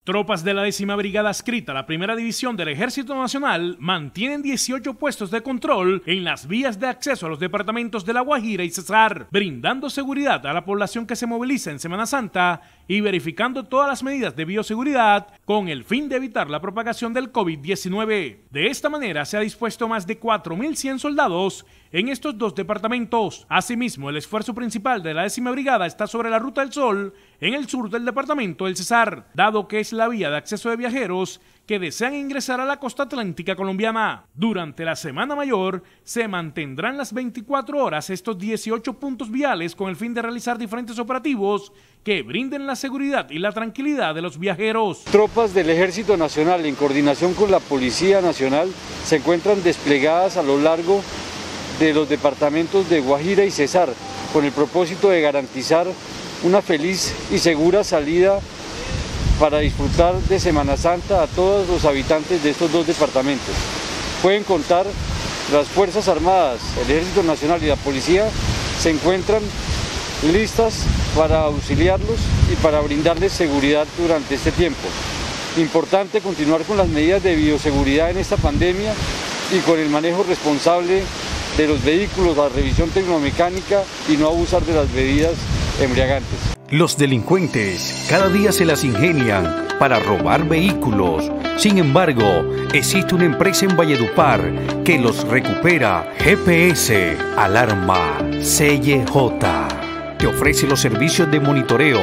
Tropas de la 10ª Brigada adscrita a la Primera División del Ejército Nacional mantienen 18 puestos de control en las vías de acceso a los departamentos de La Guajira y Cesar, brindando seguridad a la población que se moviliza en Semana Santa y verificando todas las medidas de bioseguridad con el fin de evitar la propagación del COVID-19. De esta manera se ha dispuesto más de 4.100 soldados en estos dos departamentos. Asimismo, el esfuerzo principal de la 10ª Brigada está sobre la Ruta del Sol, en el sur del departamento del Cesar, dado que es la vía de acceso de viajeros que desean ingresar a la costa atlántica colombiana. Durante la Semana Mayor se mantendrán las 24 horas estos 18 puntos viales con el fin de realizar diferentes operativos que brinden la seguridad y la tranquilidad de los viajeros. Tropas del Ejército Nacional en coordinación con la Policía Nacional se encuentran desplegadas a lo largo de los departamentos de Guajira y Cesar con el propósito de garantizar una feliz y segura salida para disfrutar de Semana Santa a todos los habitantes de estos dos departamentos. Pueden contar, las Fuerzas Armadas, el Ejército Nacional y la Policía se encuentran listas para auxiliarlos y para brindarles seguridad durante este tiempo. Importante continuar con las medidas de bioseguridad en esta pandemia y con el manejo responsable de los vehículos, la revisión tecnomecánica y no abusar de las bebidas embriagantes. Los delincuentes cada día se las ingenian para robar vehículos. Sin embargo, existe una empresa en Valledupar que los recupera. GPS Alarma CJ te ofrece los servicios de monitoreo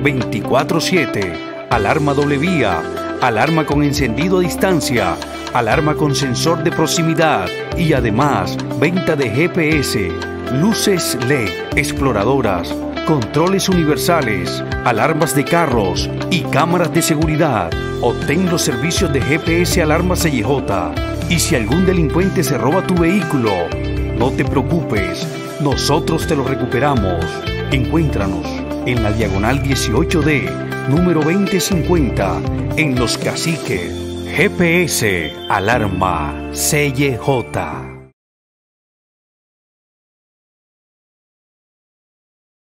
24/7, alarma doble vía, alarma con encendido a distancia, alarma con sensor de proximidad y además venta de GPS, luces LED, exploradoras, controles universales, alarmas de carros y cámaras de seguridad. Obtén los servicios de GPS Alarma CJ. Y si algún delincuente se roba tu vehículo, no te preocupes, nosotros te lo recuperamos. Encuéntranos en la diagonal 18D, número 2050, en Los Caciques. GPS Alarma CJ.